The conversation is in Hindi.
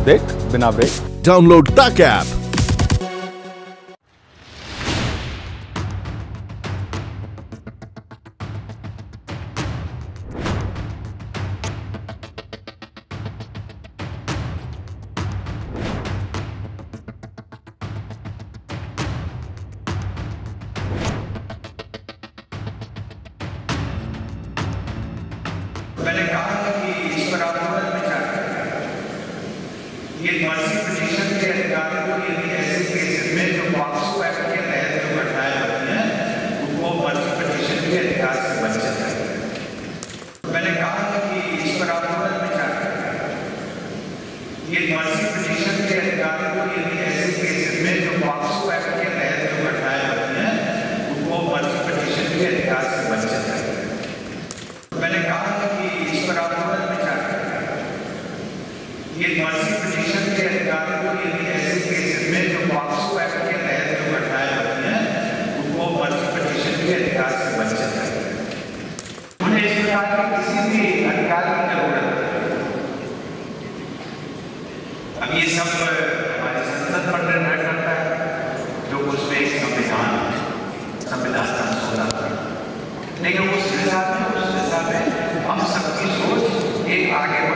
देख बिना ब्रेक। डाउनलोड तक ऐप। मैंने कहा कि इस पर आप विचार करें। ये मर्सी पिटीशन के अधिकारों को यदि ऐसे केसेस में जो पॉक्सो एक्ट के तहत जो घटनाएं होती हैं उनको मर्सी पिटीशन के अधिकार से वंचित है। मैंने कहा कि इस पर आप विचार करें। ये मर्सी पिटीशन के अधिकारों को यदि ऐसे केसेस में जो पॉक्सो एक्ट के तहत जो घटनाएं होती हैं उनको मर्सी पिटीशन के अधिकार से वंचित है। मैंने कहा कि इस पर आप विचार करें। ये मर्सी पिटीशन के अधिकारों को यदि ऐसे केसेस में जो पॉक्सो एक्ट के तहत जो घटनाएं होती हैं उनको मर्सी पिटीशन के अधिकार से वंचित है। मुझे इस प्रकार के किसी भी अधिकार की जरूरत है। अब ये सब हमारी संसद पर निर्भर करता है जो उसमें एक संविधान का मसौदा है। लेकिन उस हिसाब में हम सबकी सोच एक आगे